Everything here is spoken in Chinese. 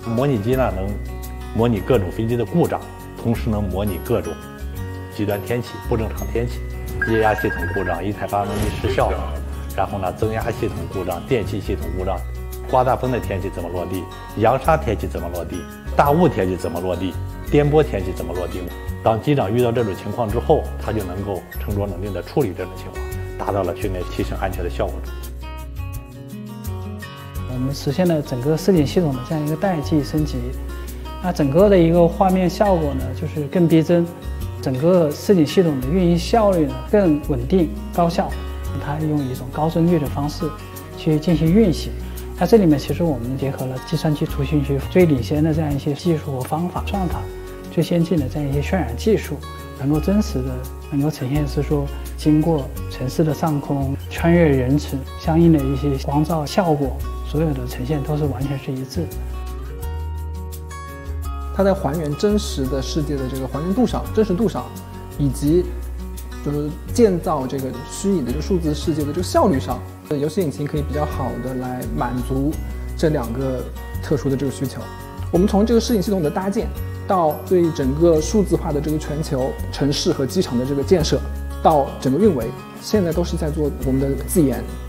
模拟机呢能模拟各种飞机的故障，同时能模拟各种极端天气、不正常天气，液压系统故障、一台发动机失效，然后呢增压系统故障、电气系统故障，刮大风的天气怎么落地，扬沙天气怎么落地，大雾天气怎么落地，颠簸天气怎么落地。当机长遇到这种情况之后，他就能够沉着冷静地处理这种情况，达到了训练提升安全的效果。 我们实现了整个视景系统的这样一个代际升级，那整个的一个画面效果呢，就是更逼真，整个视景系统的运营效率呢更稳定高效。它用一种高帧率的方式去进行运行。那这里面其实我们结合了计算机图形学最领先的这样一些技术和方法、算法，最先进的这样一些渲染技术，能够真实的能够呈现是说，经过城市的上空，穿越人群，相应的一些光照效果，所有的呈现都是完全是一致的。 它在还原真实的世界的这个还原度上、真实度上，以及就是建造这个虚拟的这个数字世界的这个效率上，游戏引擎可以比较好的来满足这两个特殊的这个需求。我们从这个视景系统的搭建，到对整个数字化的这个全球城市和机场的这个建设，到整个运维，现在都是在做我们的自研。